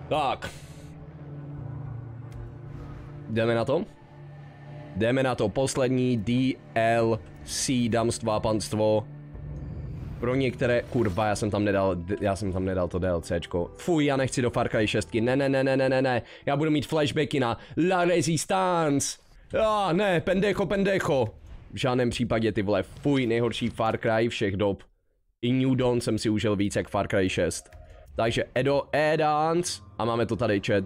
Tak. Jdeme na to? Jdeme na to. Poslední DLC, dámstvo a panstvo. Pro některé... Kurva, já jsem tam nedal to DLCčko. Fuj, já nechci do Far Cry 6. Ne. Já budu mít flashbacky na La Resistance. Ne, pendejo. V žádném případě, ty vole. Fuj, nejhorší Far Cry všech dob. I New Dawn jsem si užil víc jak Far Cry 6. Takže Edo Edans. A máme to tady, chat.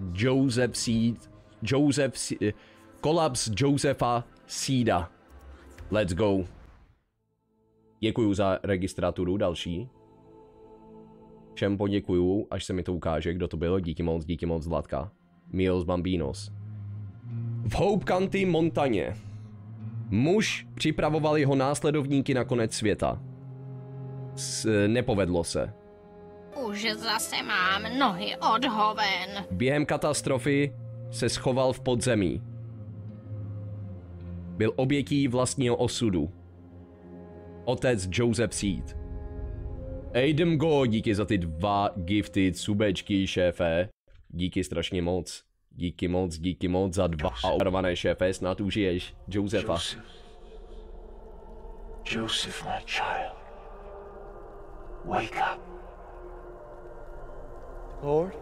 Kolaps Josepha Seeda. Let's go. Děkuju za registraturu další. Všem poděkuju, až se mi to ukáže, kdo to byl. Díky moc, Zlatka. Milos Bambinos. V Hope County, Montaně. Muž připravoval jeho následovníky na konec světa. Nepovedlo se. Už zase mám nohy od hoven. Během katastrofy se schoval v podzemí. Byl obětí vlastního osudu. Otec Joseph Seed. Ejdem go, díky za ty 2 gifted subečky, šéfe. Díky strašně moc. Díky moc za 2 oparované, šéfe, snad užiješ Josefa. Joseph, my child. Wake up. Lord?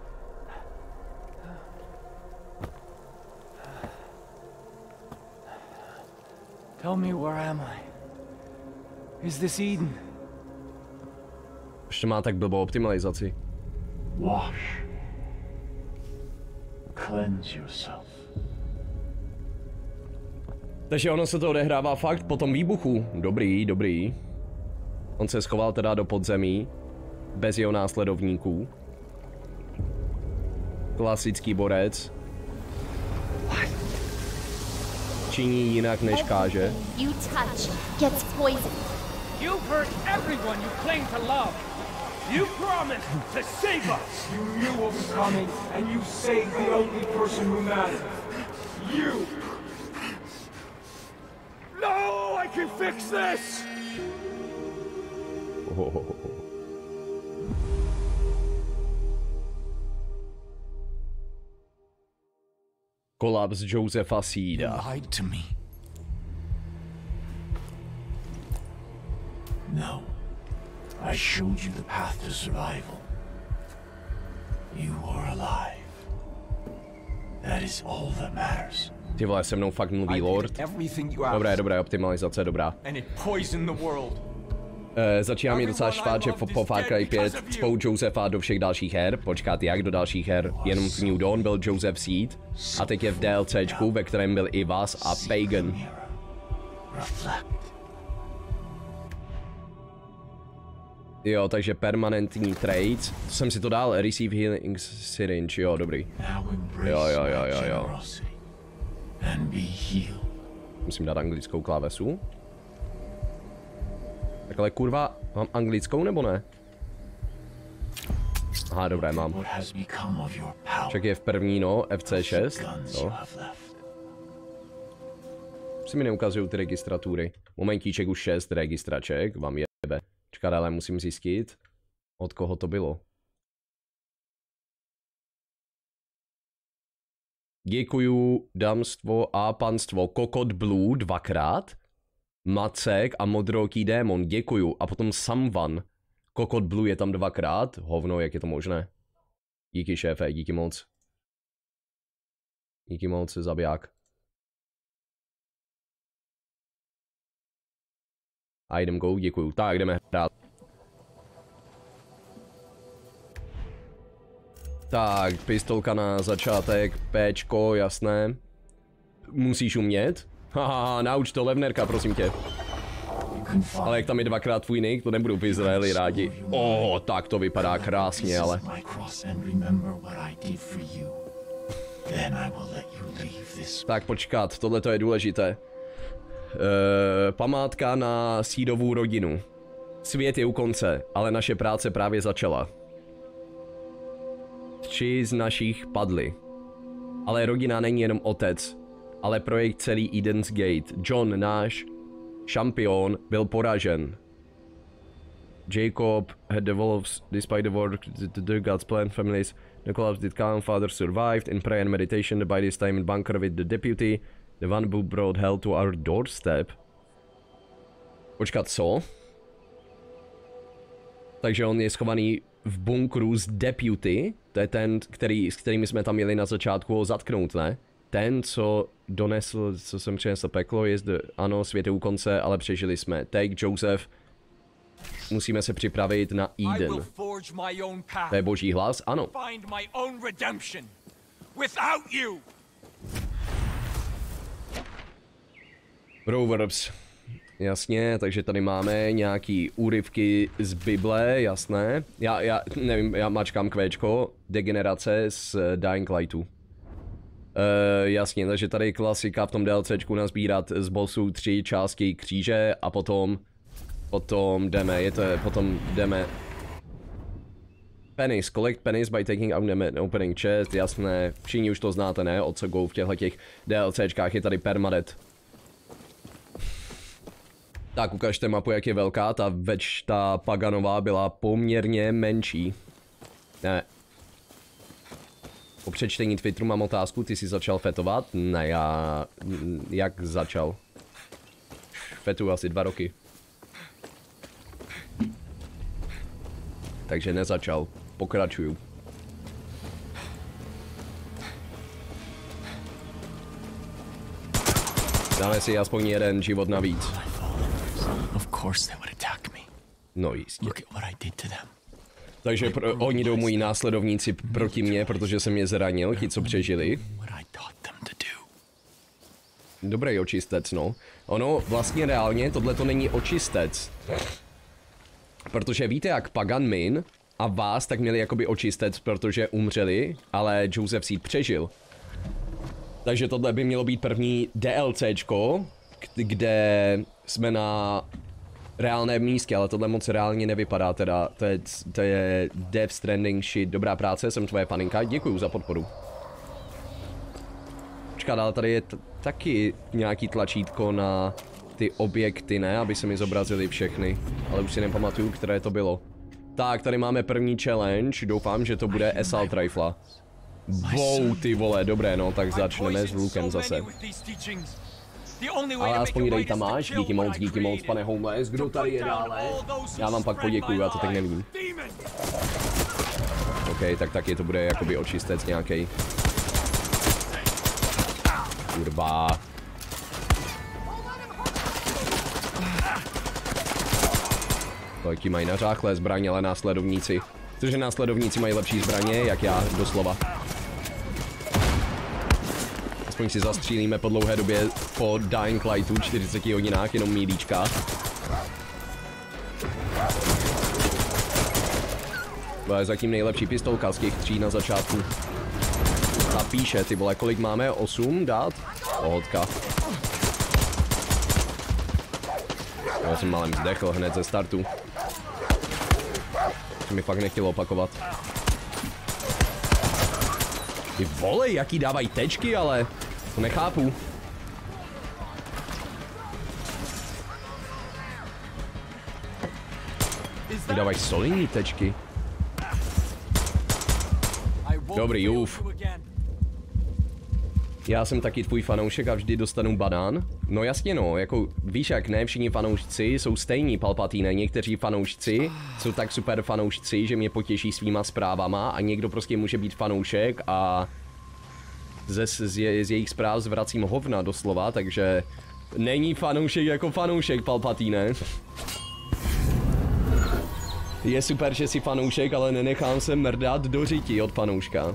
Tell me, where am I? Is this Eden? Ještě má tak blbou optimalizaci. Wash. Cleanse yourself. Takže ono se to odehrává fakt po tom výbuchu. Dobrý. On se schoval teda do podzemí. Bez jeho následovníků. Klasický borec. Činí jinak než káže. You touch gets poisoned. You've hurt everyone you claim to love. You promised to save us. You knew what was coming, and you saved the only person who mattered. You! No, I can fix this! Kolaps Josepha Seeda. You lied to me. No. I showed you the path to survival. You are alive. That is all that matters. Ty vole, se mnou fakt mluví Lord. Dobré, optimalizace, dobrá. Začíná mi docela štvát, že po Far Cry 5 cpou Josefa do všech dalších her. Počkat, jak do dalších her? Jenom v New Dawn byl Joseph Seed. A teď je v DLCčku, ve kterém byl i Vas a Pagan. Jo, takže permanentní trades. To jsem si to dal, receive healing syringe, jo, dobrý. Jo. Musím dát anglickou klávesu. Tak ale kurva, mám anglickou nebo ne? Aha, dobré, mám. Však je v první, no, FC6. No. Si mi neukazují ty registratury. Momentíček už 6 registraček, vám jebe. Čekat, ale musím zjistit, od koho to bylo. Děkuju, dámstvo a panstvo. Kokot Blue 2krát. Macek a modroký démon, děkuju. A potom Samvan. Kokot Blue je tam 2krát. Hovno, jak je to možné? Díky, šéfe, díky moc. Díky moc, zabiják. A jdem go, děkuju. Tak, jdeme hrát. Tak, pistolka na začátek, Pčko, jasné. Musíš umět? Haha, nauč to, Levnerka, prosím tě. Ale jak tam je 2krát tvůj nick, to nebudou v Izraeli rádi. Tak to vypadá krásně, ale... Tak počkat, tohle je důležité. Památka na Seedovu rodinu. Svět je u konce, ale naše práce právě začala. 3 z našich padli. Ale rodina není jenom otec, ale projekt celý Eden's Gate. John, náš šampion, byl poražen. Jacob had the wolves despite the war, the God's plan, families. The collapse did calm, father survived in prayer and meditation, by this time in bunker with the deputy. The one who brought hell to our doorstep. Počkat, co? Takže on je schovaný v bunkru z deputy, to je ten, s kterými jsme tam měli na začátku ho zatknout, ne? Ten, co donesl, co jsem přinesl peklo, ano, svět je u konce, ale přežili jsme. Take Joseph. Musíme se připravit na Eden. To je boží hlas, ano. Proverbs. Jasně, takže tady máme nějaký úryvky z Bible, jasné. Já nevím, já mačkám kvéčko, degenerace z Dying Lightu. Jasně, takže tady klasika v tom DLCčku nazbírat z bossů 3 části kříže a potom jdeme pennies, collect pennies by taking out them opening chest, jasné, všichni už to znáte, ne, o co go v těchto DLCčkách, je tady permadeath. Tak ukažte mapu, jak je velká, ta Paganová byla poměrně menší. Ne. Po přečtení Twitteru mám otázku, ty jsi začal fetovat? Ne, jak začal? Fetuju asi 2 roky. Takže nezačal, pokračuju. Dáme si aspoň jeden život navíc. No jistě. Takže oni jdou moji následovníci proti mně, protože jsem je zranil, ti co přežili. Dobrý očistec, no. Ono vlastně reálně tohle to není očistec. Protože víte, jak Pagan Min a vás tak měli jakoby očistec, protože umřeli, ale Joseph Seed přežil. Takže tohle by mělo být první DLCčko, kde jsme na reálném místě, ale tohle moc reálně nevypadá teda. To je Death Stranding shit, dobrá práce, jsem tvoje paninka, děkuju za podporu. Počkat, ale tady je taky nějaký tlačítko na ty objekty, ne? Aby se mi zobrazily všechny, ale už si nepamatuju, které to bylo. Tak, tady máme první challenge, doufám, že to bude Assault Rifle. Wow, ty vole, dobré, no, tak začneme s Lukem zase. Ale aspoň dej tam máš, díky moc, pane Homeless, kdo tady je dále? Já vám pak poděkuju, já to tak nevím. OK, tak taky to bude jakoby očistec nějaký. Kurva. Ti mají nařáchlé zbraně, ale následovníci. Protože následovníci mají lepší zbraně, jak já, doslova. Aspoň si zastřílíme po dlouhé době po Dying Lightu, 40 hodinách, jenom mílíčka. To je zatím nejlepší pistolka z těch 3 na začátku. A píše, ty vole, kolik máme? 8 dát? Pohodka. Já jsem málem zdechl hned ze startu. To mi fakt nechtělo opakovat. Ty vole, jaký dávají tečky, ale to nechápu. Ty dávají solidní tečky. Dobrý, uf. Já jsem taky tvůj fanoušek a vždy dostanu banán. No jasně no, jako víš jak, ne všichni fanoušci jsou stejní, Palpatine. Někteří fanoušci jsou tak super fanoušci, že mě potěší svýma zprávama a někdo prostě může být fanoušek a z jejich zpráv zvracím hovna doslova, takže není fanoušek jako fanoušek, Palpatine. Je super, že jsi fanoušek, ale nenechám se mrdat do řiti od fanouška.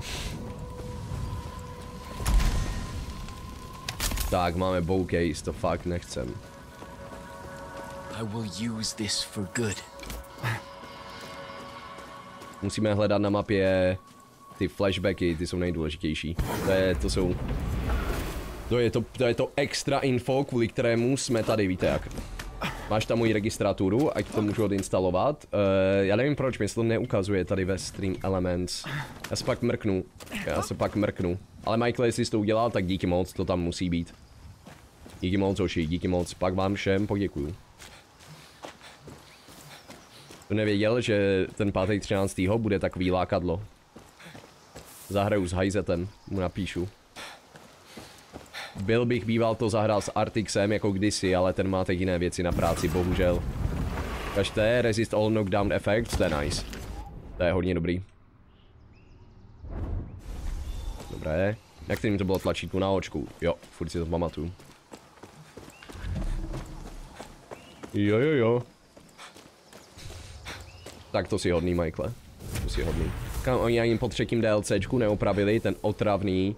Tak, máme bowcase, to fakt nechcem. Musíme hledat na mapě ty flashbacky, ty jsou nejdůležitější. To je to extra info, kvůli kterému jsme tady, víte jak. Máš tam moji registraturu, ať to můžu odinstalovat. Já nevím proč, mě se to neukazuje tady ve Stream Elements. Já se pak mrknu. Ale Michael, jestli jsi to udělal, tak díky moc, to tam musí být. Díky moc, hoši, díky moc, pak vám všem poděkuju. To nevěděl, že ten 5.13. bude takový lákadlo. Zahraju s Hajzetem, mu napíšu. Byl bych býval to zahrál s Artixem jako kdysi, ale ten má teď jiné věci na práci, bohužel. Kažte, resist all knockdown effects, to je nice. To je hodně dobrý. Dobré. Jak kterým to bylo tlačítko na očku? Jo, furt si to pamatuju. Jo. Tak to si hodný, Michaele. To si hodný. Kam oni ani po třetím DLCčku neopravili ten otravný...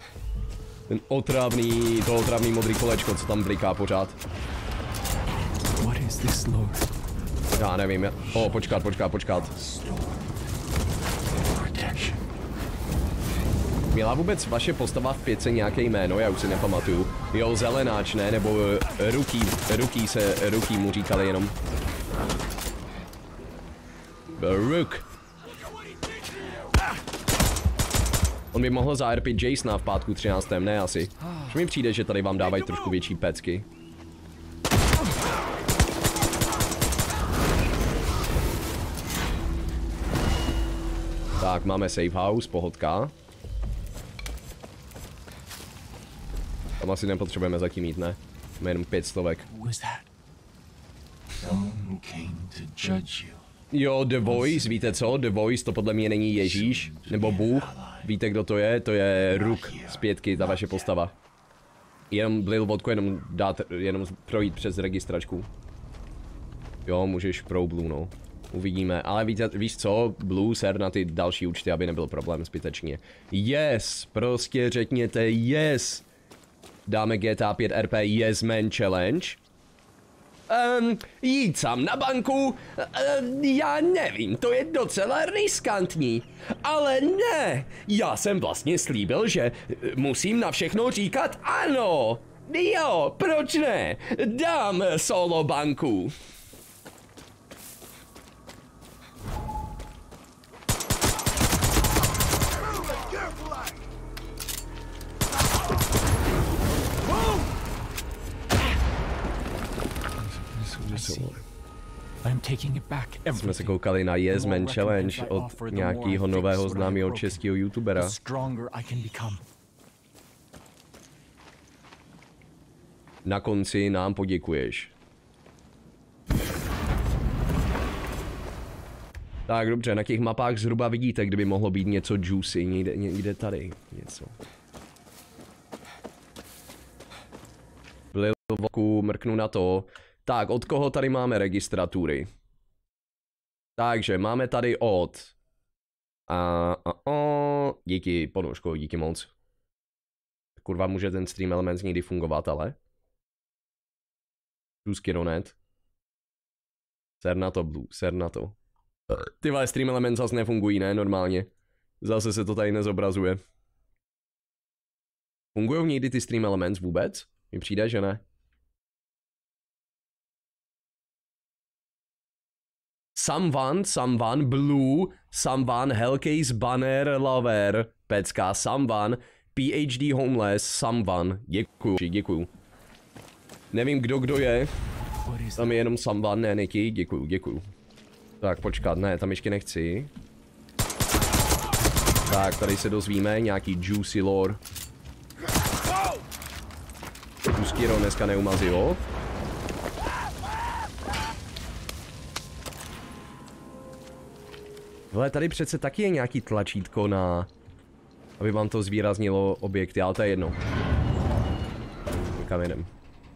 to otravný modrý kolečko, co tam bliká pořád. What is this, Lord? Já nevím, počkat. Měla vůbec vaše postava v 5 nějaké jméno, já už si nepamatuju. Jo, Zelenáč, ne, nebo Rookie mu říkali jenom. Rook. On by mohl zaRPit Jasona v 5.13. ne asi. Už mi přijde, že tady vám dávají trošku větší pecky. Tak, máme safe house, pohodka. Tam asi nepotřebujeme zatím jít, ne? Máme jenom 500. Jo, The Voice, víte co? The Voice, to podle mě není Ježíš, nebo Bůh. Víte, kdo to je? To je Rook z 5, ta vaše postava. Jenom Blil vodku, jenom projít přes registračku. Jo, můžeš pro Blue, no. Uvidíme, ale víš co? Blue ser na ty další účty, aby nebyl problém zbytečně. Yes, prostě řekněte yes. Dáme GTA 5 RP Yes Man Challenge. Jít sám na banku? Já nevím, to je docela riskantní. Ale ne, já jsem vlastně slíbil, že musím na všechno říkat ano. Jo, proč ne? Dám solo banku. Jsme se koukali na Yes Man Challenge od nějakého nového známého českého youtubera. Na konci nám poděkuješ. Tak dobře, na těch mapách zhruba vidíte, kdyby mohlo být něco juicy, někde tady, něco. Blil voku, mrknu na to. Tak, od koho tady máme registratury? Takže máme tady od... Díky, ponožko, díky moc. Kurva, může ten Stream Elements někdy fungovat, ale... Tuskironet. Ser na to, Blue, ser na to. Ty vole, Stream Elements zase nefungují, ne? Normálně. Zase se to tady nezobrazuje. Fungujou někdy ty Stream Elements vůbec? Mi přijde, že ne. Someone, Blue, someone, Hellcase, Banner, Lover, pecka, someone, PhD Homeless, someone, děkuju. Nevím kdo je, tam je jenom someone, ne Niky, děkuju. Tak počkat, ne, tam ještě nechci. Tak, tady se dozvíme nějaký juicy lore. Tuskiro dneska neumazilo. Hele, tady přece taky je nějaký tlačítko na... aby vám to zvýraznilo objekty, ale to je jedno. Někam jedem.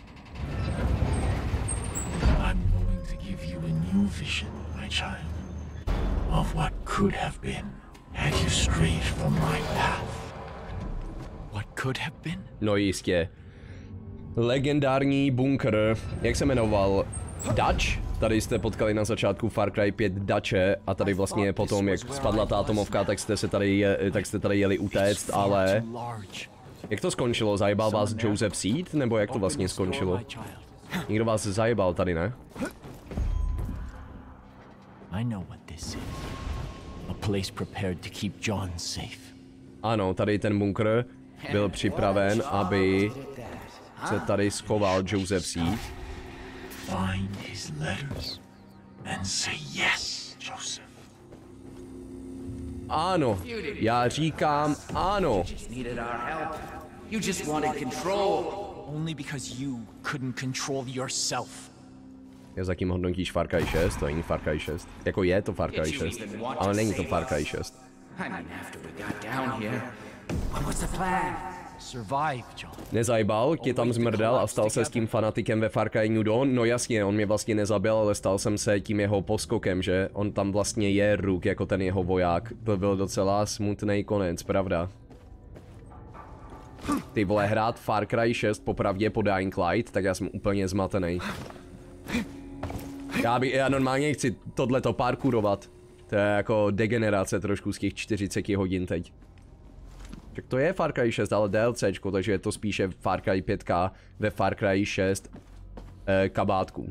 I'm going to give you a new vision, my child, of what could have been had you strayed from my path. What could have been? No jistě. Legendární bunkr, jak se jmenoval? Dutch? Tady jste potkali na začátku Far Cry 5 Dače a tady vlastně potom, jak spadla ta atomovka, tak jste tady jeli utéct, ale... Jak to skončilo? Zajebal vás Joseph Seed? Nebo jak to vlastně skončilo? Někdo vás zajebal tady, ne? Ano, tady ten bunkr byl připraven, aby se tady schoval Joseph Seed. Find his letters and say yes, child. ano. Já říkám ano. Needed our help. You just wanted control. Only because you couldn't control yourself. Já zatím hodnotíš Far Cry 6, to není Far Cry 6. Jako je to Far Cry 6, ale není to Far Cry 6. I mean, after we got down here, what's the plan? Survive, John. Nezajbal, tě tam zmrdal a stal se s tím fanatikem ve Far Cry New Dawn? No jasně, on mě vlastně nezabil, ale stal jsem se tím jeho poskokem, že? On tam vlastně je Rook jako ten jeho voják. To byl docela smutný konec, pravda? Ty vole, hrát Far Cry 6 popravdě po Dying Light, tak já jsem úplně zmatený. Já normálně chci tohleto parkourovat. To je jako degenerace trošku z těch 40 hodin teď. Tak to je Far Cry 6, ale DLCčko, takže je to spíše Far Cry 5 ve Far Cry 6 kabátku.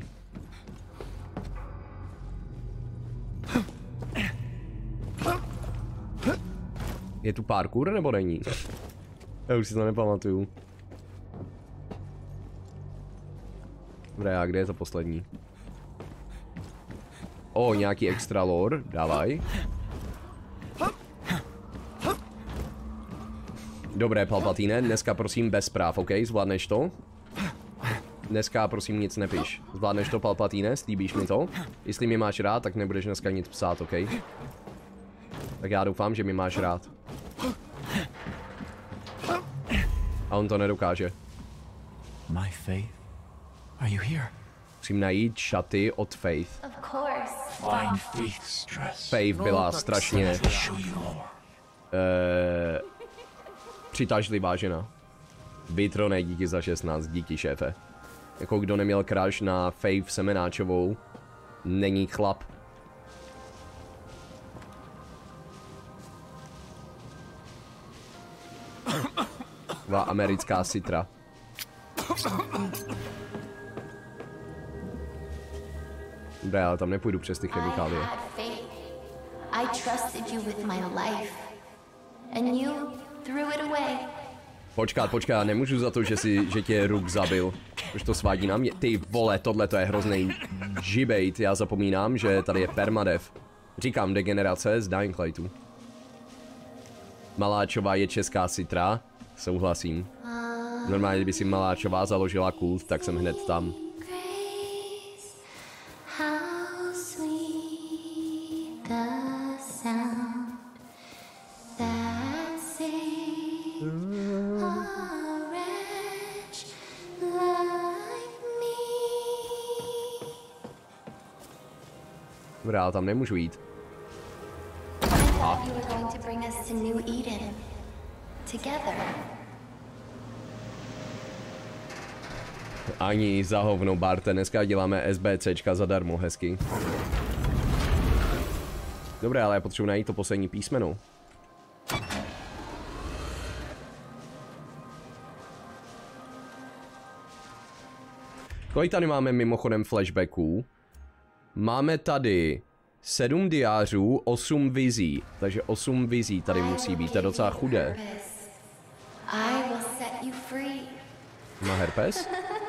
Je tu parkour nebo není? Já už si to nepamatuju. Dobré, a kde je to poslední? O, nějaký extra lore, dávaj. Dobré, Palpatine, dneska prosím bez zpráv, OK? Zvládneš to? Dneska prosím nic nepiš. Zvládneš to, Palpatine? Slíbíš mi to? Jestli mě máš rád, tak nebudeš dneska nic psát, OK? Tak já doufám, že mi máš rád. A on to nedokáže. My Faith? Are you here? Musím najít šaty od Faith. Of course. Find Faith's dress. Faith byla strašně Show you more. přitažlivá žena. Vytronej díky za 16, díky šéfe. Jako kdo neměl crush na Faith Semenáčovou, není chlap. Taková americká sitra. Dobré, ale tam nepůjdu přes ty chemikálie. I had faith. I trusted you with my life. And you threw it away. Počkat, nemůžu za to, že tě Rook zabil. Už to svádí na mě. Ty vole, tohle to je hrozný žibejt. Já zapomínám, že tady je permadev. Říkám degenerace z Dying Lightu. Maláčová je česká sitra. Souhlasím. Normálně, kdyby si Maláčová založila kult, tak jsem hned tam. Grace, how sweet the sound that saved a wretch like me. Dobrá, ale tam nemůžu jít. I thought you were going to bring us to New Eden together. Ani za hovno, Barte, dneska děláme SBCčka zadarmo, hezky. Dobré, ale já potřebuji najít to poslední písmeno. Kolik tady máme mimochodem flashbacků? Máme tady 7 diářů, 8 vizí, takže 8 vizí tady musí být, to je docela chudé. I will set you free. Má herpes?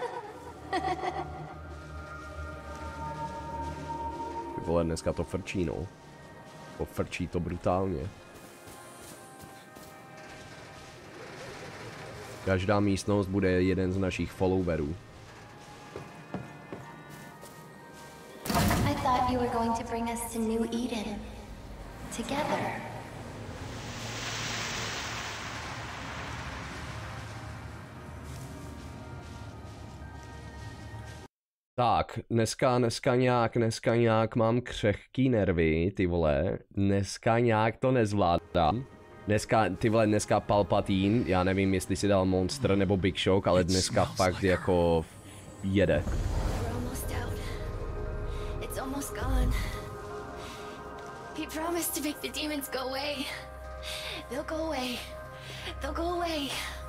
Ty vole, dneska to frčí, no. Pofrčí to brutálně. Každá místnost bude jeden z našich followerů. I thought you were going to bring us to New Eden together. Tak, dneska nějak mám křehký nervy, ty vole. Dneska nějak to nezvládám. Dneska Palpatine, já nevím, jestli si dal Monster nebo Big Shock, ale dneska fakt jako jede. We're almost out. It's almost gone. He promised to make the demons go away. They'll go away. They'll go away.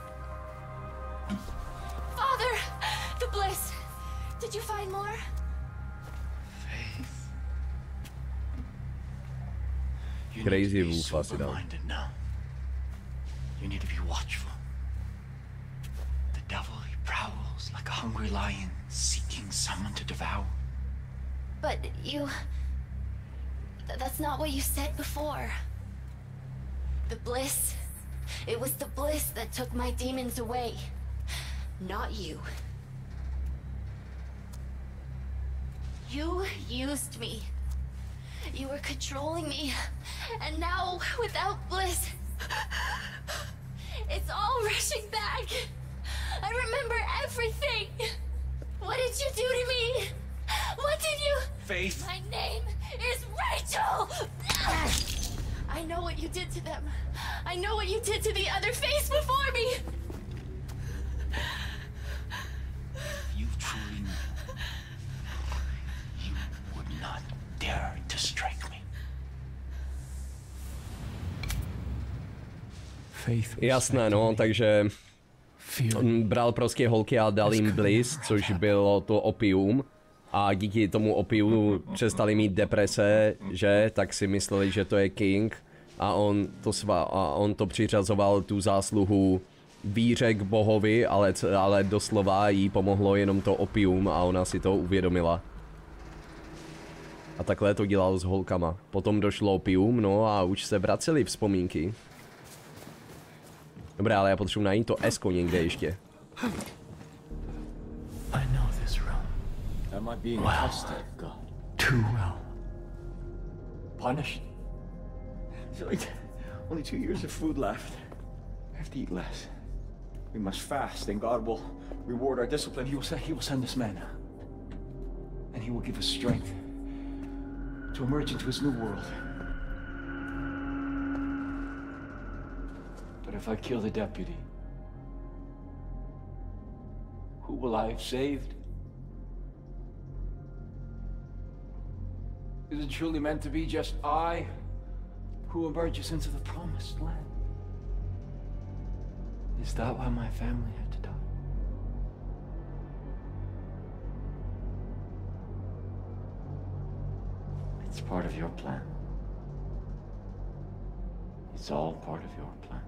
Father! The bliss! Did you find more? Faith. You Crazy need to be wolf, asi dal. sober-minded now. You need to be watchful. The devil, he prowls like a hungry lion, seeking someone to devour. But you... That's not what you said before. The bliss. It was the bliss that took my demons away. Not you. You used me. You were controlling me. And now, without bliss, it's all rushing back. I remember everything. What did you do to me? What did you... Faith. My name is Rachel! I know what you did to them. I know what you did to the other face before me. You truly knew, you would not dare to strike me. Faith. Jasné, no, takže on bral prostě holky a dal jim bliss, což bylo to opium. A díky tomu opiu přestali mít deprese, že? Tak si mysleli, že to je King. A on to přiřazoval tu zásluhu víře k bohovi, ale doslova jí pomohlo jenom to opium a ona si to uvědomila. A takhle to dělal s holkama. Potom došlo opium, no a už se vracely vzpomínky. Dobré, ale já potřebuji najít to esko někde ještě. I know this realm. Am I being tested, God? Too well. Punished? There's like only 2 years of food left. I have to eat less. We must fast, and God will reward our discipline. He will send us manna. And he will give us strength to emerge into his new world. But if I kill the deputy, who will I have saved? Is it truly meant to be just I who emerges into the promised land? Is that why my family had to die? It's part of your plan. It's all part of your plan.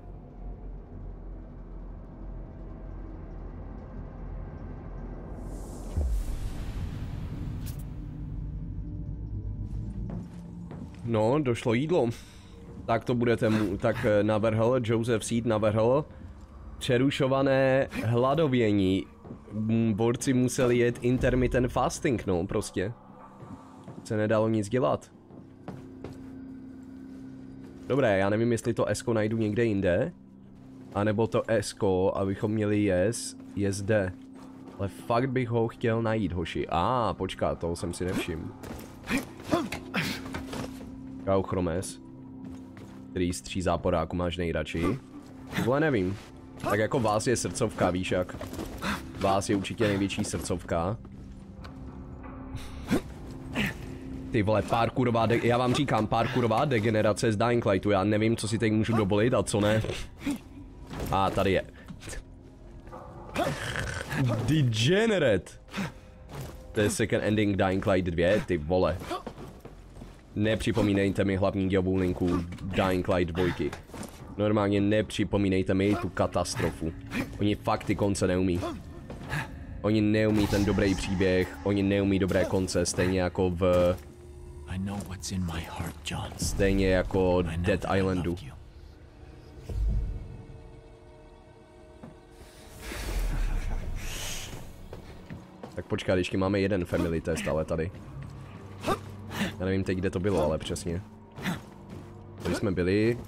No, došlo jídlo. Tak to budete tak navrhl, Joseph Seed navrhl přerušované hladovění. Borci museli jet intermittent fasting, no, prostě. Se nedalo nic dělat. Dobré, já nevím, jestli to esko najdu někde jinde. A nebo to esko, abychom měli je zde. Ale fakt bych ho chtěl najít, hoši. Počkat, toho jsem si nevšiml. Chromes, který z 3 záporáků máš nejradši. Tohle nevím. Tak jako vás je srdcovka, víš jak. Vás je určitě největší srdcovka. Ty vole, já vám říkám, parkourová degenerace z Dying Lightu. Já nevím, co si teď můžu dovolit a co ne. Tady je. Degenerate. To je second ending Dying Light 2, ty vole. Nepřipomínejte mi hlavní dějovou linku Dying Light 2. Normálně nepřipomínejte mi tu katastrofu. Oni fakt ty konce neumí. Oni neumí ten dobrý příběh, oni neumí dobré konce, stejně jako v... Stejně jako Dead Islandu. Tak počkat, ještě máme jeden family test, ale tady. Já nevím teď, kde to bylo, ale přesně. Tady jsme byli.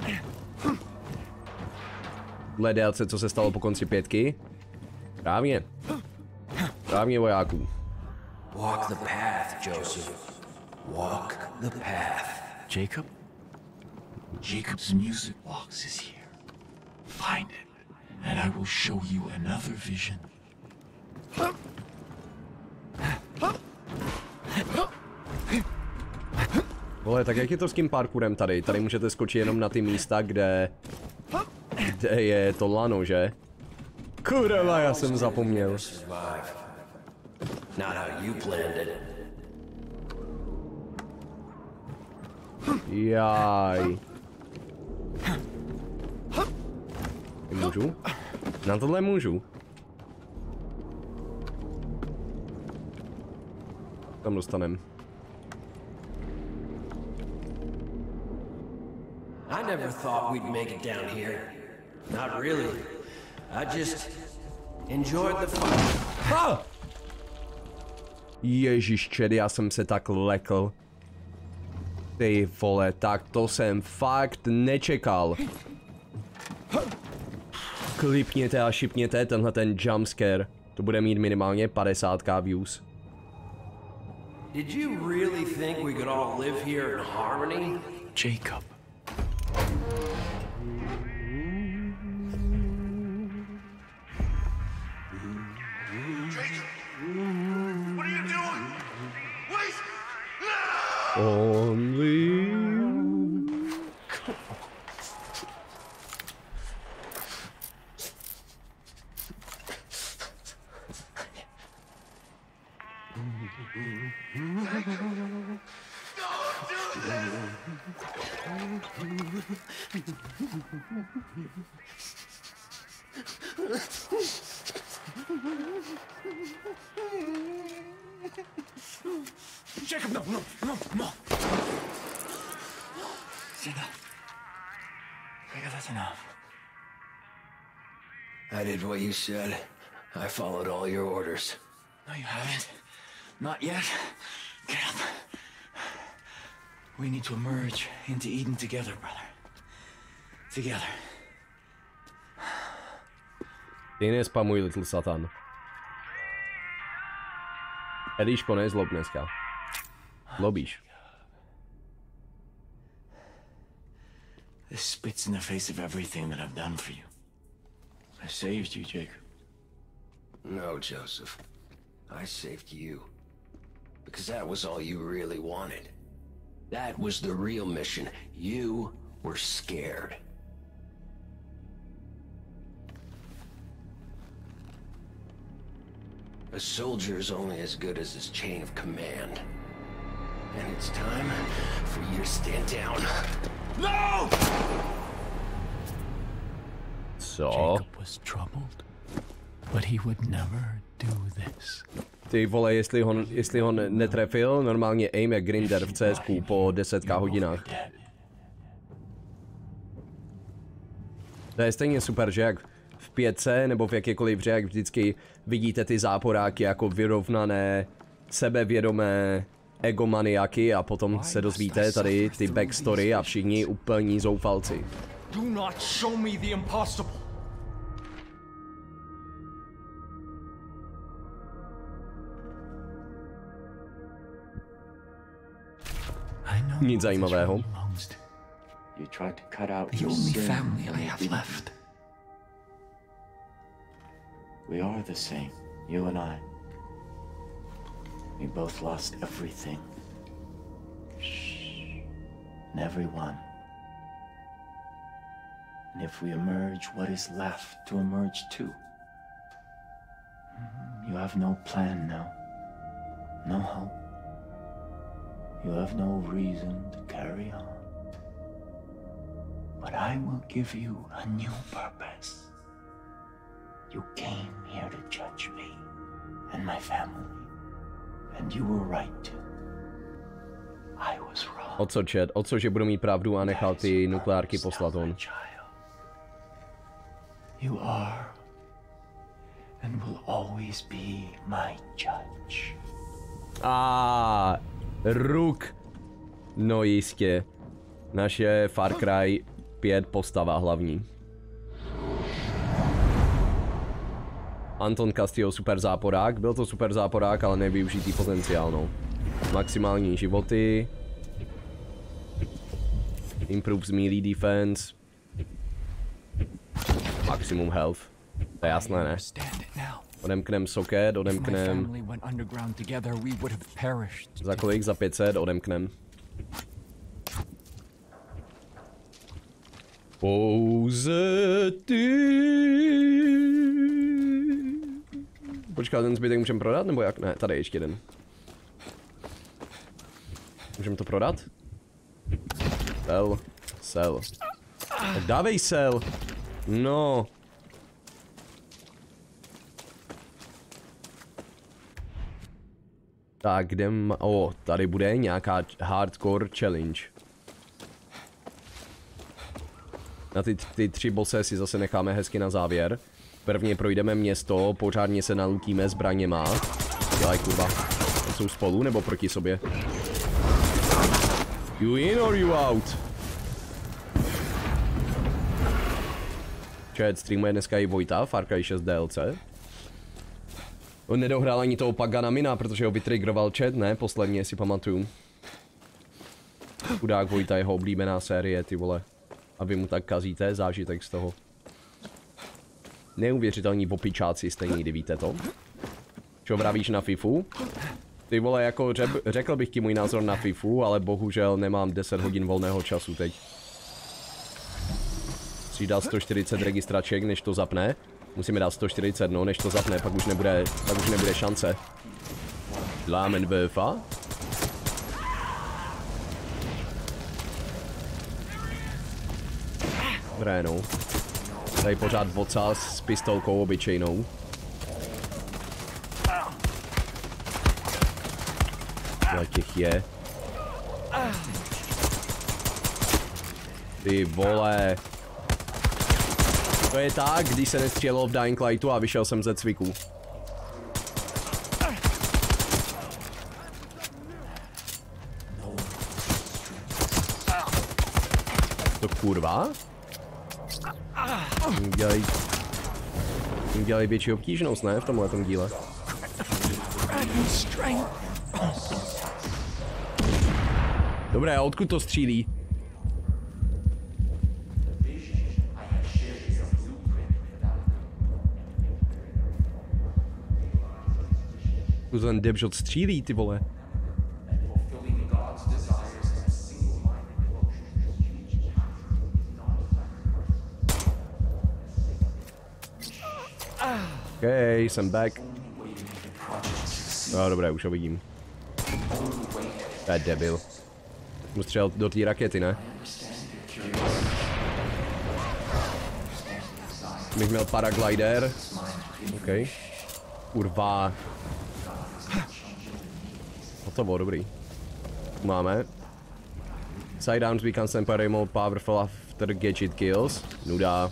Hledat se, co se stalo po konci 5. Právě. Právě vojáků. Walk the path, Joseph. Walk the path. Jacob? Jacob's music box is here. Find it, and I will show you another vision. Vole, tak jak je to s tím parkourem tady? Tady můžete skočit jenom na ty místa, kde je to lano, že? Kurva, já jsem zapomněl. Jaj. Můžu? Na tohle můžu. Tam dostanem. I never thought we'd make it down here. Not really. I just enjoyed the fun. Ah! Ježiš, čed, já jsem se tak lekl. Ty vole, tak to jsem fakt nečekal. Klipněte a šipněte tenhle ten jumpscare. To bude mít minimálně 50k views. Did you really think we could all live here in harmony? Jacob. Only... Jacob, no. It's enough. Jacob, that's enough. I did what you said. I followed all your orders. No, you haven't. Not yet. Get up. We need to emerge into Eden together, brother. Together. Ty nespamuj, Little Satan. Eliško, nezlob dneska. Zlobíš. This spits in the face of everything that I've done for you. I saved you, Jacob. No, Joseph. I saved you. Because that was all you really wanted. That was the real mission. You were scared. A soldier is only as good as his chain of command. And it's time for you to stand down. No! Co? Jacob was troubled, but he would never do this. Ty vole, jestli ho netrefil, normálně aim jak grinder v CSku po 10 hodinách. To je stejně super, že jak v 5 nebo v jakékoliv hře, jak vždycky vidíte ty záporáky jako vyrovnané, sebevědomé egomaniaky a potom se dozvíte tady ty backstory a všichni úplní zoufalci. Do not show me the impossible. Nic zajímavého. You tried to cut out The only family I have left. We are the same, you and I. We both lost everything. And everyone. And if we emerge, what is left to emerge too? You have no plan now. No hope. You have no reason to carry on. But I will give you a new purpose. You came here to judge me and my family. And you were right to. I was wrong. O co, chat? O co, že budu mít pravdu a nechal ty nukleárky poslat on? You are and will always be my judge. Ruk. No jistě. Naše Far Cry 5 postava hlavní. Anton Castillo super záporák. Byl to super záporák, ale nevyužitý potenciál, no. Maximální životy. Improves melee defense. Maximum health. To je jasné, ne? Odemknem socket, odemknem... Za kolik? Za 500, odemknem. Pouze ty. Počkat, ten zbytek můžeme prodat, nebo jak? Ne, tady ještě jeden. Můžeme to prodat? Sell. Tak dávej sell. No. Tak, kde tady bude nějaká hardcore challenge. Na ty 3 bose si zase necháme hezky na závěr. Prvně projdeme město, pořádně se nalutíme zbraněma. Dělaj kurva. Jsou spolu nebo proti sobě? You in or you out? Chat streamuje dneska i Vojta, Far Cry 6 DLC. On nedohrál ani toho Pagana Mina, protože ho vytriggeroval chat, ne? Posledně si pamatuju. Chudák Vojta, jeho oblíbená série, ty vole. A vy mu tak kazíte, zážitek z toho. Neuvěřitelní opičáci jste někdy, víte to? Čo vravíš na FIFU? Ty vole, jako řekl bych ti můj názor na FIFU, ale bohužel nemám 10 hodin volného času teď. Musíš dát 140 registraček, než to zapne. Musíme dát 140, no, než to zapne, pak už nebude šance. Lámen VFA? Dobré, no. Tady pořád vocás s pistolkou obyčejnou. Ale těch je. Ty vole. To je tak, když se nestřelilo v Dying Lightu a vyšel jsem ze cviku. To kurva? Dělají větší obtížnost, ne? V tomhletom díle. Dobré, a odkud to střílí? Tu ten debžot střílí, ty vole. Okay, jsem back. No, dobré, už ho vidím. To je debil. Musím střelit do té rakety, ne? Bych měl paraglider. OK. Kurva. No to bylo dobrý. Máme. Sidedowns become temporary more powerful after gadget kills. Nuda.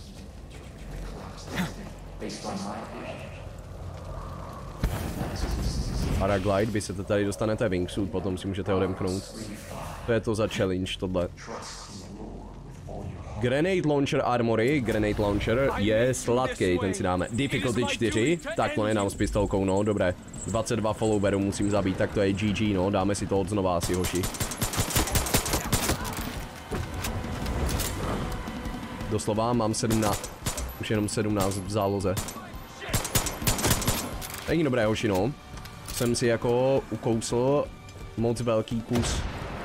Paraglide, vy se tady dostanete wingsuit, potom si můžete odemknout. To je to za challenge, tohle. Grenade Launcher Armory, Grenade Launcher je sladký, ten si dáme. Difficulty 4, tak to nedám s pistolkou, no, dobré. 22 followerů musím zabít, tak to je GG, no, dáme si to od znova asi, hoši. Doslova mám 17, už jenom 17 v záloze. Není dobré, hoši, no. Jsem si jako ukousl moc velký kus.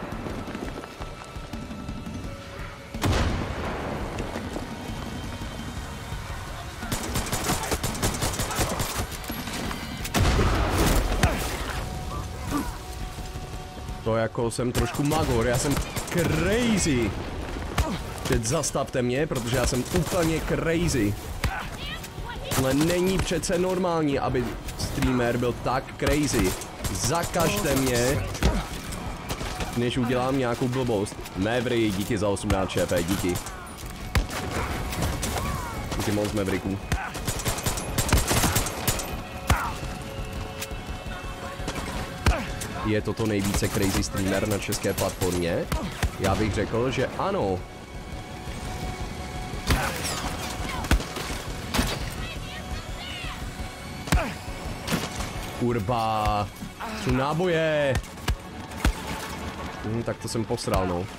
To jako jsem trošku magor, já jsem crazy. Teď zastavte mě, protože já jsem úplně crazy. Ale není přece normální, aby streamer byl tak crazy. Zakažte mě, než udělám nějakou blbost. Maverick, díky za 18 ČP, díky. Díky moc, Mavericku. Je toto nejvíce crazy streamer na české platformě? Já bych řekl, že ano. Kurva, jsou náboje. Tak to jsem posral, no.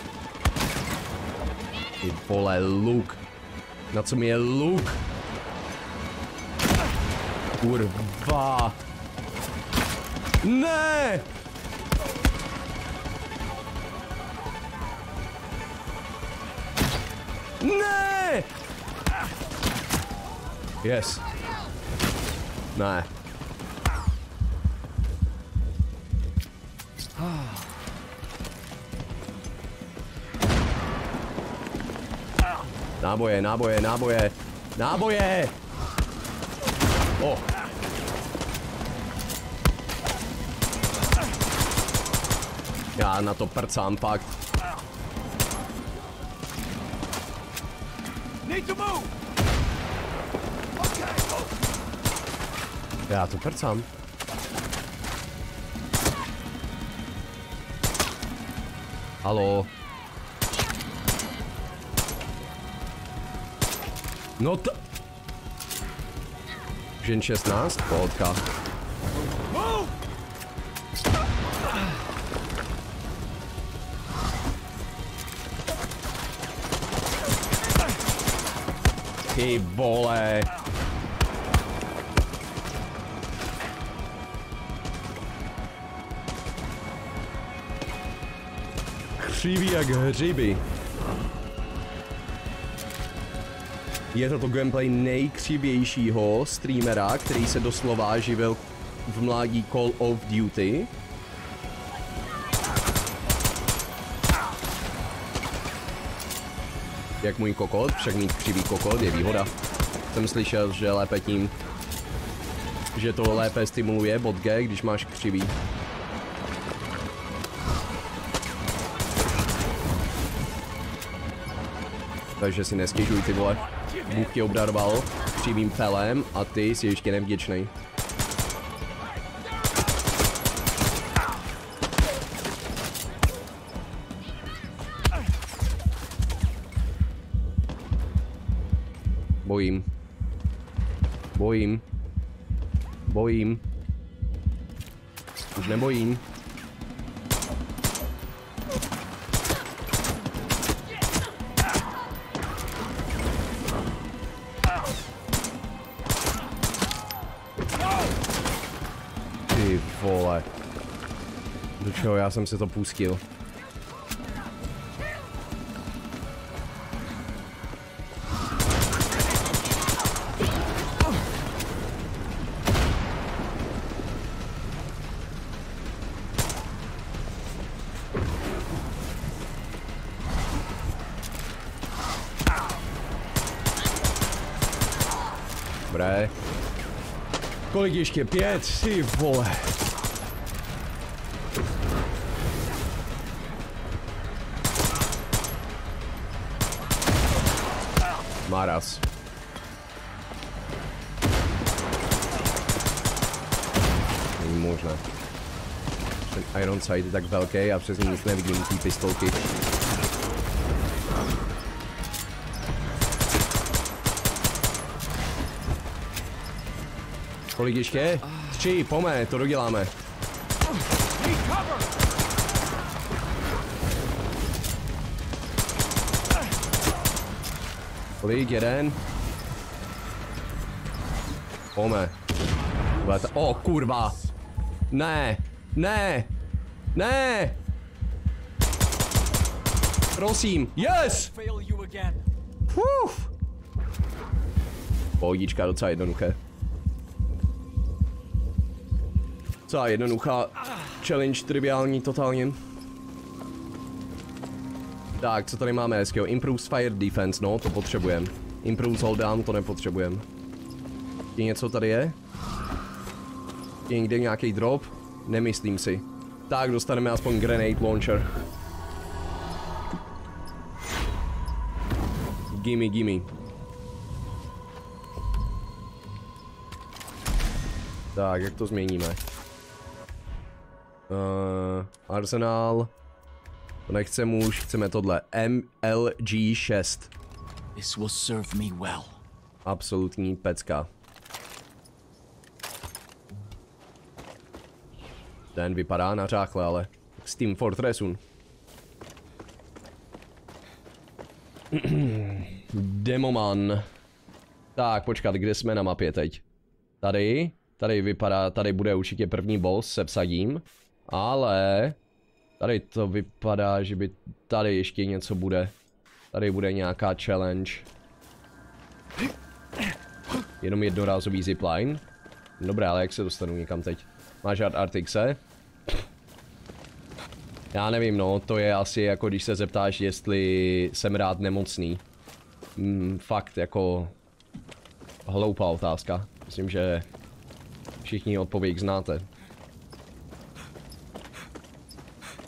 Ty vole, luk. Na co mi je luk? Kurva. Ne! Ne! Yes. Ne. Náboje, náboje, náboje, náboje! O! Já na to prcám, fakt. Já to prcám. Haló. No to... Žen 16? Pohodka. Ty vole. Křiví jak hřiby. Je to gameplay nejkřivějšího streamera, který se doslova živil v mládí Call of Duty. Jak můj kokot, však mít křivý kokot je výhoda. Jsem slyšel, že lépe tím, že to lépe stimuluje bot G, když máš křivý. Takže si nestěžuj, ty vole. Bůh tě obdaroval křivým pelem a ty jsi ještě nevděčnej. Bojím. Bojím. Bojím. Už nebojím. Ty vole. Do čeho já jsem se to pustil? Dobré. Kolik ještě? 5? Ty vole. Maras. Není možné. Ten Iron Sight je tak velký a přes ní nic nevidím, ty pistolky. Kolik ještě? 3, pome, to doděláme. Kolik? 1. Pome. O, kurva. Ne. Ne. Ne. Prosím. Yes. Pohodička, docela jednoduché. Docela jednoduchá challenge, triviální totálně. Tak, co tady máme hezkého? Improves fire defense, no, to potřebujeme. Improves hold down, to nepotřebujeme. Je něco tady je? Je někde nějaký drop? Nemyslím si. Tak, dostaneme aspoň grenade launcher. Gimme, gimme. Tak, jak to změníme? Arsenal. To nechceme už, chceme tohle. MLG6. This will serve me well. Absolutní pecka. Ten vypadá nařáchle, ale s Team Fortressun. Demoman. Tak, počkat, kde jsme na mapě teď? Tady. Tady vypadá, tady bude určitě první boss, se vsadím. Ale tady to vypadá, že by tady ještě něco bude. Tady bude nějaká challenge. Jenom jednorázový zipline. Dobré, ale jak se dostanu někam teď? Máš Artixe? Já nevím, no, to je asi jako když se zeptáš, jestli jsem rád nemocný. Fakt jako hloupá otázka. Myslím, že všichni odpověď znáte.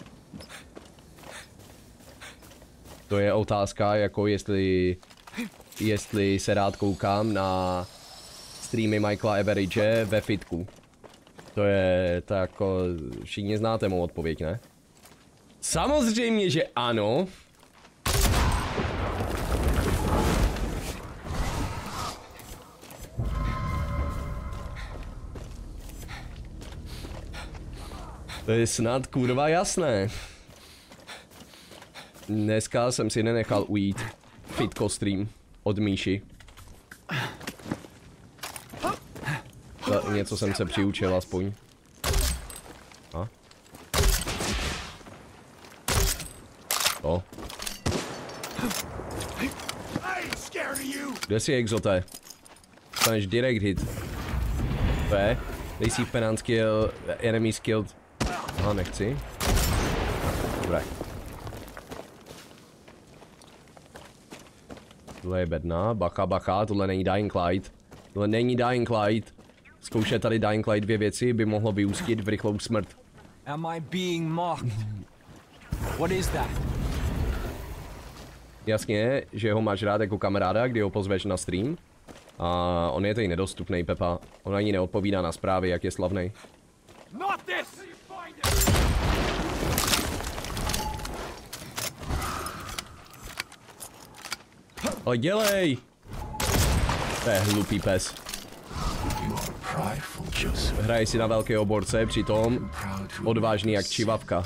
To je otázka, jako jestli jestli se rád koukám na streamy Michaela Everidge ve fitku. To je, to jako, všichni znáte mou odpověď, ne? Samozřejmě, že ano. To je snad kurva jasné. Dneska jsem si nenechal ujít fitko stream od Míši. Něco jsem se přiučil aspoň. A? To. Kde jsi, exote? Staneš direct hit. To je. Dej si penance kill, enemy killed. Aha, nechci. Dobré. Tohle je bedna, bacha, bacha, tohle není Dying Light. Tohle není Dying Light. Zkoušet tady Dying Light 2 věci by mohlo vyústit v rychlou smrt. Am I being mocked? What is that? Jasně, že ho máš rád jako kamaráda, kdy ho pozveš na stream. A on je tady nedostupný, Pepa. On ani neodpovídá na zprávy, jak je slavnej. Ale dělej! To je hlupý pes. Hraje si na velkého borce, přitom odvážný jak čivavka.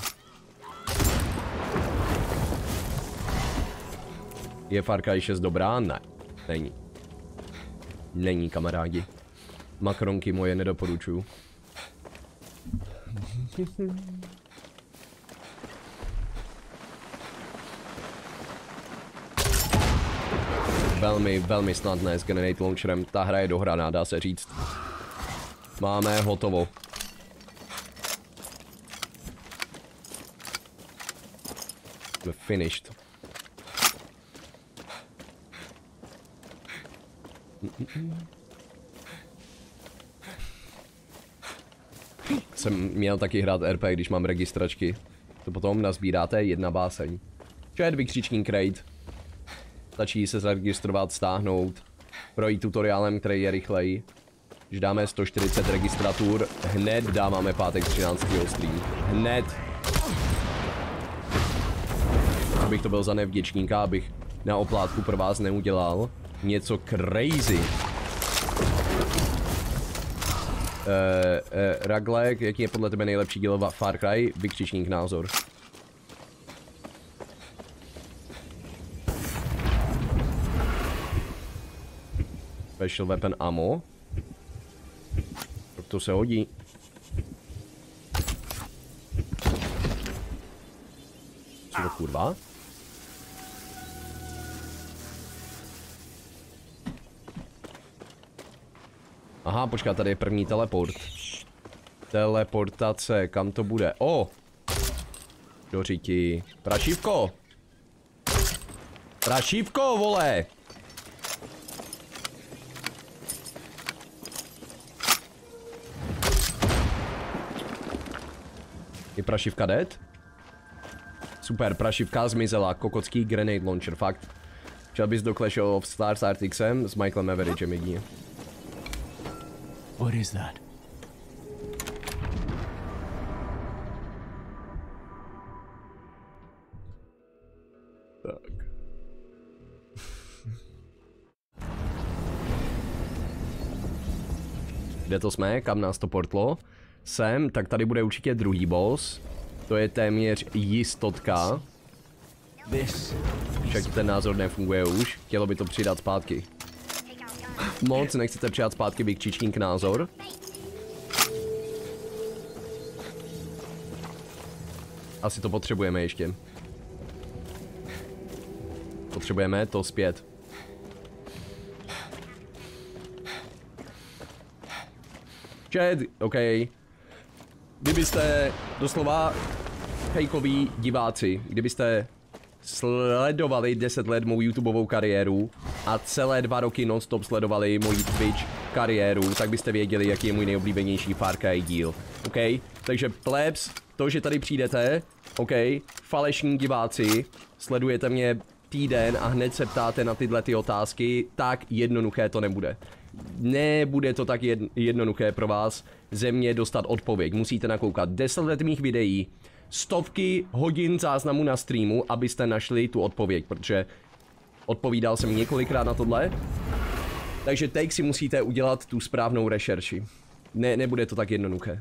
Je Far Cry 6 dobrá? Ne, není. Není, kamarádi. Makronky moje nedoporučuju. Velmi snadné s Grenade Launcherem. Ta hra je dohraná, dá se říct. Máme hotovo. Jsme finished. Jsem měl taky hrát RP, když mám registračky. To potom nazbíráte jedna báseň. Chat, vykřičník raid. Stačí se zaregistrovat, stáhnout, projít tutoriálem, který je rychlej. Když dáme 140 registratur, hned dáváme pátek 13. stream. Hned. Abych to byl za nevděčníka, abych na oplátku pro vás neudělal něco crazy. Raglek, jaký je podle tebe nejlepší díl Far Cry? Vykřičník názor. Special weapon ammo. To se hodí. Co to kurva? Aha, počkat, tady je první teleport. Teleportace, kam to bude? O! Do řiti. Prašívko! Prašívko, vole! Je prašivka dead? Super, prašivka zmizela, kokocký grenade launcher, fakt. Šel bys do Clash of Stars Artixem s Michaelem Everidgem jedině. What is that? Tak. Kde to jsme? Kam nás to portlo? Sem, tak tady bude určitě druhý boss. To je téměř jistotka. Však ten názor nefunguje už. Chtělo by to přidat zpátky. Moc nechcete přidat zpátky vykřičník názor? Asi to potřebujeme ještě. Potřebujeme to zpět. Chat, OK. Kdybyste doslova fejkoví diváci, kdybyste sledovali 10 let mou YouTubeovou kariéru a celé 2 roky non-stop sledovali moji Twitch kariéru, tak byste věděli, jaký je můj nejoblíbenější Far Cry díl. OK? Takže plebs, to, že tady přijdete, OK? Falešní diváci, sledujete mě týden a hned se ptáte na tyhle ty otázky, tak jednoduché to nebude. Nebude to tak jednoduché pro vás ze mě dostat odpověď. Musíte nakoukat 10 let mých videí, stovky hodin záznamu na streamu, abyste našli tu odpověď, protože odpovídal jsem několikrát na tohle. Takže teď si musíte udělat tu správnou rešerši. Nebude to tak jednoduché.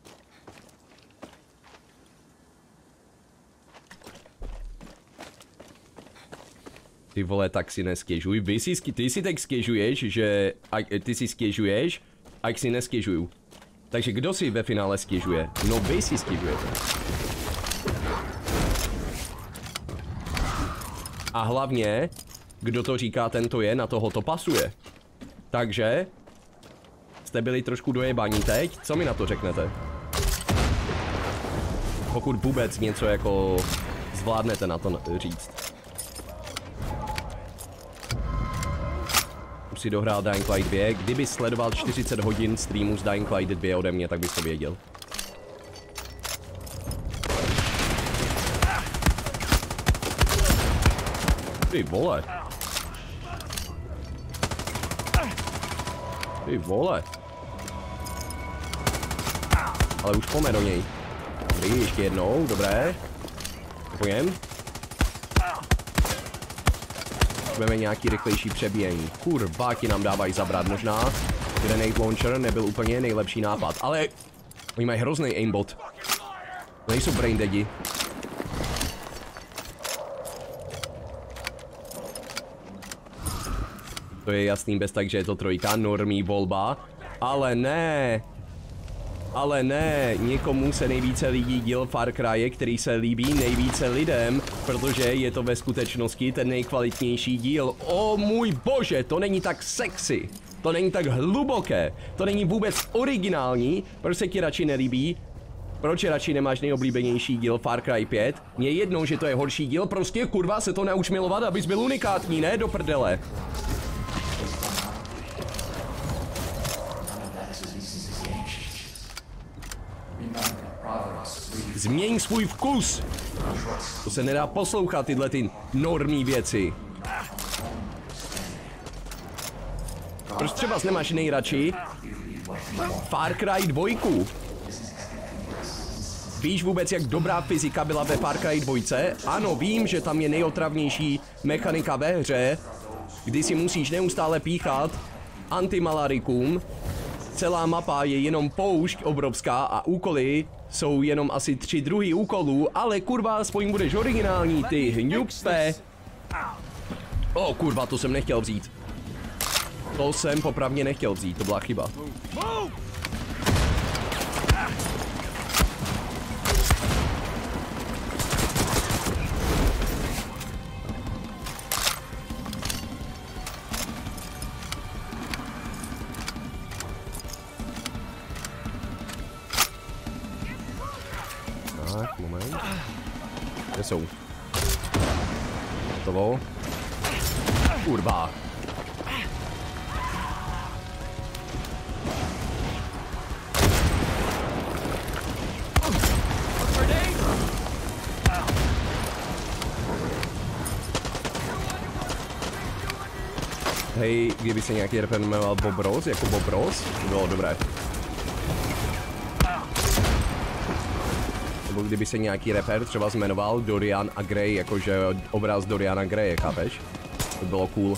Ty vole, tak si nestěžuj. Ty si tak stěžuješ, že... Ty si stěžuješ, ať si nestěžuju. Takže kdo si ve finále stěžuje? No vy si stěžujete. A hlavně, kdo to říká, ten to je, na toho to pasuje. Takže... Jste byli trošku dojebaní teď? Co mi na to řeknete? Pokud vůbec něco jako... Zvládnete na to říct. Už si dohrál Dying Light 2. Kdyby sledoval 40 hodin streamu z Dying Light 2 ode mě, tak bys to věděl. Ty vole. Ty vole. Ale už pojďme do něj. Dobrý, ještě jednou, dobré. Pojďme. Budeme nějaký rychlejší přebíjení. Kurva, ti nám dávají zabrat. Možná grenade launcher nebyl úplně nejlepší nápad, ale oni mají hrozný aimbot. Nejsou braindeadi. To je jasný bez tak, že je to trojka, normální volba. Ale ne. Ale ne, někomu se nejvíce líbí díl Far Cry, který se líbí nejvíce lidem, protože je to ve skutečnosti ten nejkvalitnější díl. O můj bože, to není tak sexy, to není tak hluboké, to není vůbec originální, proč se ti radši nelíbí? Proč radši nemáš nejoblíbenější díl Far Cry 5? Mně je jednou, že to je horší díl, prostě kurva se to nauč milovat, abys byl unikátní, ne do prdele. Změň svůj vkus! To se nedá poslouchat, tyhle ty normální věci. Proč třeba nemáš nejradši Far Cry 2? Víš vůbec, jak dobrá fyzika byla ve Far Cry 2? Ano, vím, že tam je nejotravnější mechanika ve hře, kdy si musíš neustále píchat antimalarikum. Celá mapa je jenom poušť obrovská a úkoly jsou jenom asi 3 druhy úkolů, ale kurva, aspoň budeš originální, ty hňupé. O kurva, to jsem nechtěl vzít. To jsem popravně nechtěl vzít, to byla chyba. Tak, moment. Kde jsou? Hotovo. Kurva. Hej, kdyby se nějaký reper jmenoval Bob Ross, jako Bob Ross, to bylo dobré. Nebo kdyby se nějaký reper třeba jmenoval Dorian a Gray, jakože obraz Doriana Graye, chápeš? To bylo cool.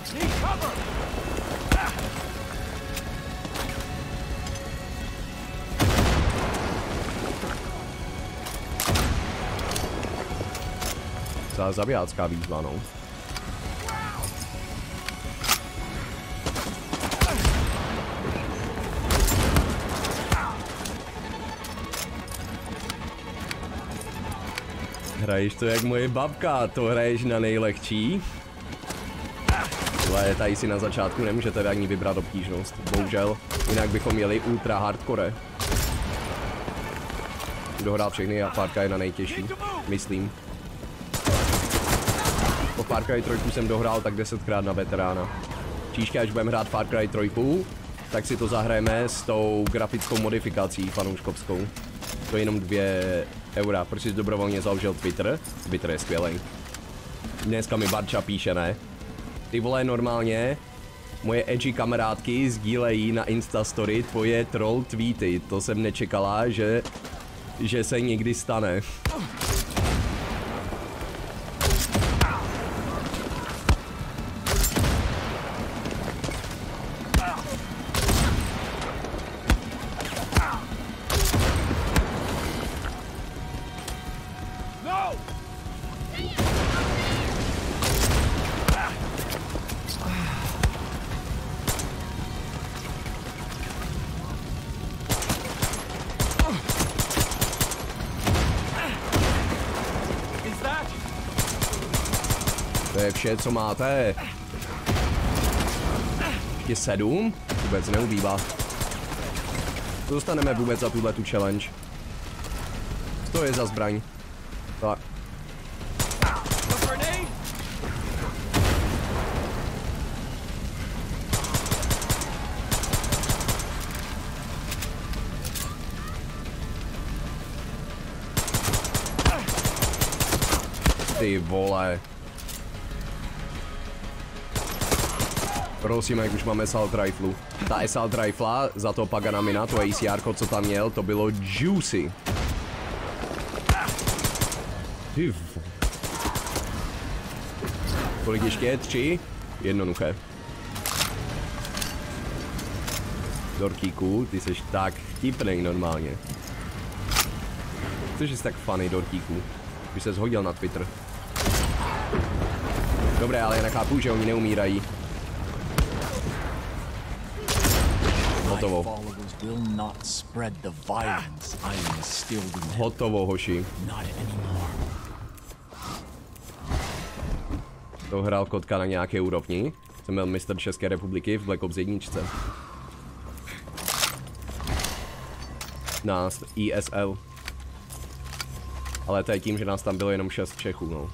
Za zabijácká výzva, no. Hraješ to jak moje babka, to hraješ na nejlehčí. Ale tady si na začátku nemůžete ani vybrat obtížnost, bohužel, jinak bychom měli ultra hardcore. Dohrál všechny a Far Cry na nejtěžší, myslím. Po Far Cry 3 jsem dohrál tak 10krát na veterána. Příště, až budeme hrát Far Cry 3, tak si to zahrajeme s tou grafickou modifikací fanouškovskou. To je jenom 2 eura, protože jsi dobrovolně založil Twitter. Twitter je skvělý. Dneska mi Barča píše, ne? Ty vole, normálně moje edgy kamarádky sdílejí na Instastory tvoje troll tweety. To jsem nečekala, že se někdy stane. To je vše, co máte. Ještě 7? Vůbec neubývá. Co dostaneme vůbec za tuhletu challenge? Co to je za zbraň? Tak. Ty vole. Prosím, jak už máme assault rifle. Ta assault rifle za to Paganamina, to ACR, co tam měl, to bylo juicy. Ty kolik ještě? 3? Jednoduché. Dorkíku, ty seš tak vtipnej normálně. Což jsi tak funny, Dorkíku? By se zhodil na Twitter. Dobré, ale já nechápu, že oni neumírají. Hotovo. Hotovo, hoši. To hrál Kotka na nějaké úrovni. Jsem byl mistr České republiky v Black Ops 1. Nás ESL. Ale to je tím, že nás tam bylo jenom 6 Čechů, no.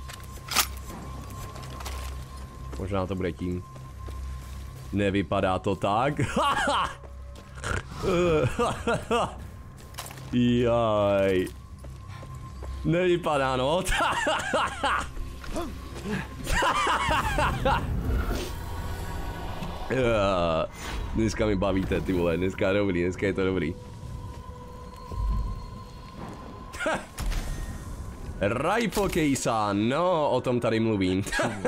Možná to bude tím. Nevypadá to tak. Jaj. Nevypadá, no. Dneska mi bavíte, ty vole, dneska je dobrý, dneska je to dobrý. Rifle case, no, o tom tady mluvím.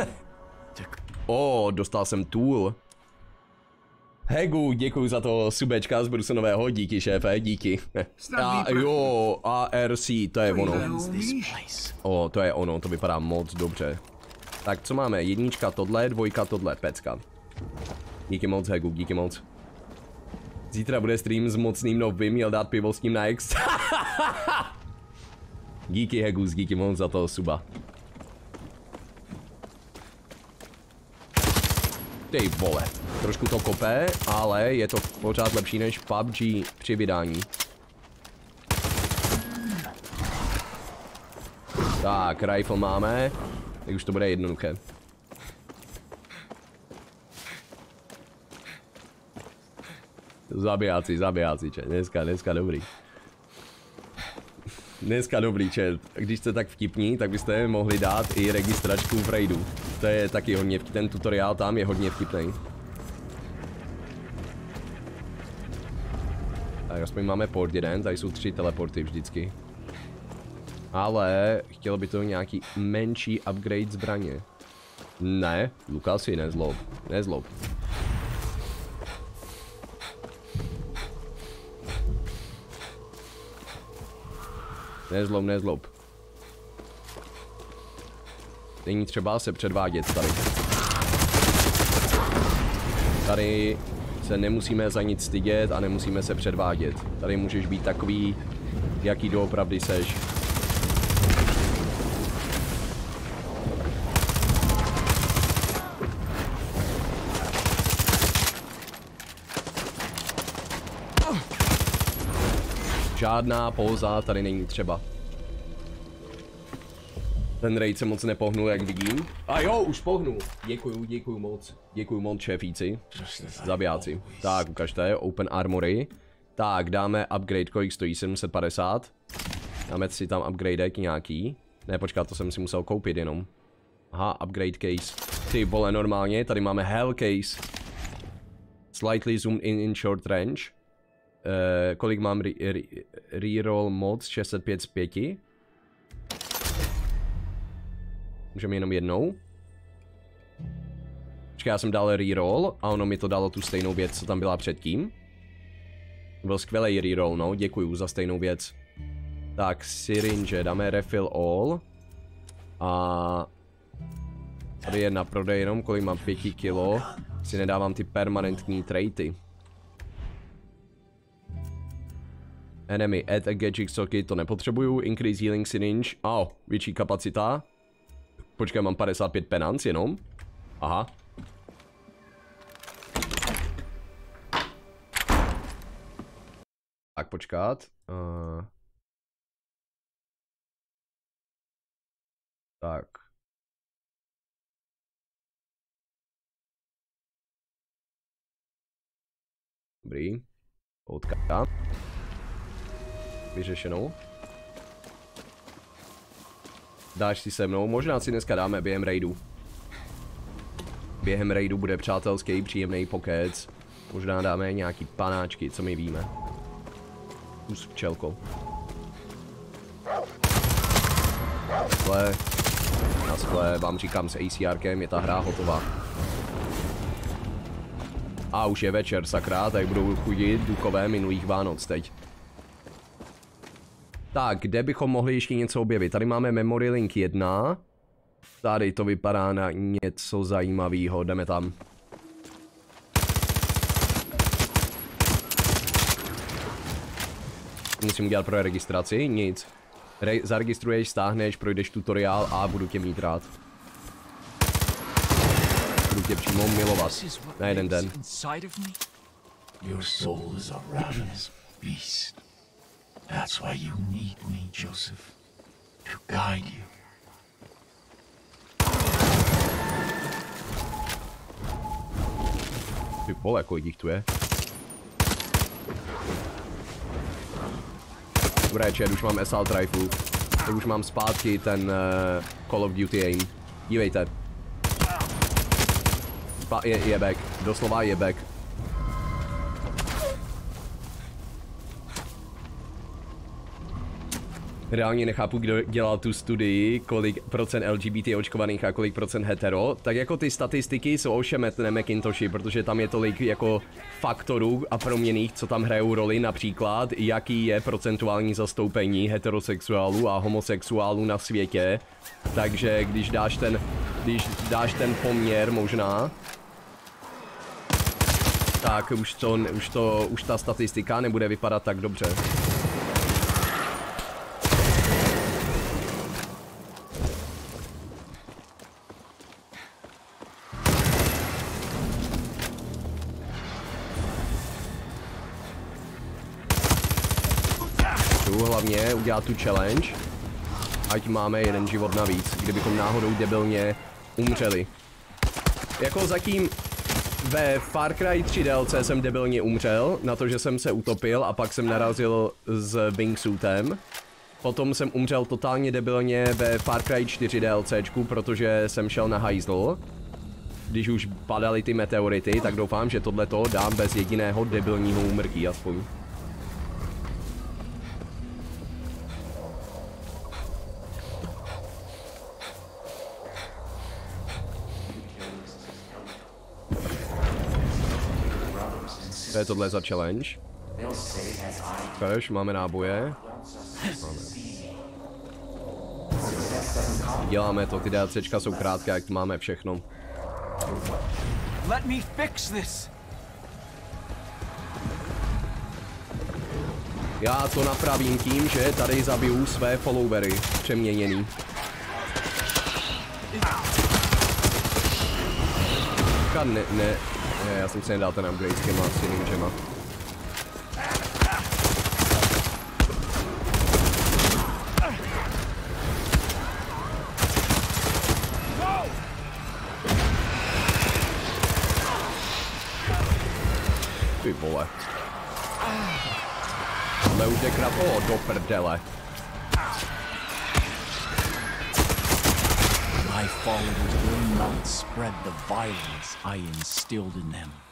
Dostal jsem tool. Hegu, děkuji za to subečka z Brusonového, díky šéfe, díky. Jo, ARC, to je ono. To je ono, to vypadá moc dobře. Tak co máme, 1 tohle, 2 tohle, pecka. Díky moc Hegu, díky moc. Zítra bude stream s mocným novým, měl dát pivo s tím na X. Díky Hegus, díky moc za toho suba. Ty vole, trošku to kope, ale je to pořád lepší než PUBG při vydání. Tak, rifle máme, tak už to bude jednoduché. Zabijáci, če, dneska dobrý. Dneska dobrý chat. Když jste tak vtipní, tak byste mohli dát i registračku v raidu. To je taky hodně vtipný, ten tutoriál tam je hodně vtipný. Tak aspoň máme port 1, tady jsou 3 teleporty vždycky. Ale chtělo by to nějaký menší upgrade zbraně. Ne, Lukasi, nezlob. Nezlob. Nezlob. Není třeba se předvádět tady. Tady se nemusíme za nic stydět a nemusíme se předvádět. Tady můžeš být takový, jaký doopravdy seš. Žádná póza tady není třeba. Ten raid se moc nepohnul, jak vidím. A jo, už pohnul. Děkuju moc. Děkuju moc, šéfíci. Zabijáci. Tak, ukažte, open armory. Tak, dáme upgrade, kolik stojí? 750. Dáme si tam upgradek nějaký. Ne, počkat, to jsem si musel koupit jenom. Aha, upgrade case. Ty vole, normálně, tady máme hell case. Slightly zoom in short range. Kolik mám reroll mods? 605 z 5. Můžeme jenom jednou. Počkej, já jsem dal reroll a ono mi to dalo tu stejnou věc, co tam byla předtím. Byl skvělý reroll, no, děkuju za stejnou věc. Tak, syringe, dáme refill all. A tady je na prodej jenom, kolik mám 5 kilo. Si nedávám ty permanentní traity. Enemy, add a gadget socket, to nepotřebuju. Increase healing syringe, větší kapacita. Počkej, mám 55 penance jenom. Aha. Tak, počkat. Tak. Dobrý. Poutka. Vyřešenou. Dáš si se mnou? Možná si dneska dáme během raidu. Během raidu bude přátelský, příjemný pokec. Možná dáme nějaký panáčky, co my víme. Tu s včelkou. Na skle vám říkám s ACRkem, je ta hra hotová. A už je večer, sakra, tak budou chudit duchové minulých Vánoc teď. Tak, kde bychom mohli ještě něco objevit? Tady máme Memory Link 1. Tady to vypadá na něco zajímavého, jdeme tam. Musím udělat pro registraci, nic. Zaregistruješ, stáhneš, projdeš tutoriál a budu tě mít rád. Budu tě přímo milovat. Na jeden den. Your soul is a ravenous beast. That's why you need me, Joseph. To guide you. Ty vole, kolik jich tu je. Dobré, čet, už mám assault rifle. Tak už mám zpátky ten Call of Duty aim. Dívejte. Je back. Doslova je back. Reálně nechápu, kdo dělal tu studii, kolik procent LGBT očkovaných a kolik procent hetero. Tak jako ty statistiky jsou ošemetné Macintoshy, protože tam je tolik jako faktorů a proměnných, co tam hrajou roli, například jaký je procentuální zastoupení heterosexuálů a homosexuálů na světě. Takže když dáš ten poměr možná, tak už ta statistika nebude vypadat tak dobře. Hlavně udělat tu challenge, ať máme jeden život navíc, kdybychom náhodou debilně umřeli. Jako zatím ve Far Cry 3 DLC jsem debilně umřel, na to, že jsem se utopil a pak jsem narazil s wingsuitem. Potom jsem umřel totálně debilně ve Far Cry 4 DLCčku, protože jsem šel na hajzl. Když už padaly ty meteority, tak doufám, že tohleto dám bez jediného debilního úmrtí aspoň. Co je tohle za challenge? Už máme náboje. Máme. Děláme to, ty DLCčka jsou krátké, jak máme všechno. Let me fix this. Já to napravím tím, že tady zabiju své followery přeměněný. Ne, já jsem si nedal ten upgrade s těma syringema. Ty vole. Jsme už dekrapo do prdele. My My followers will not spread the violence I instilled in them.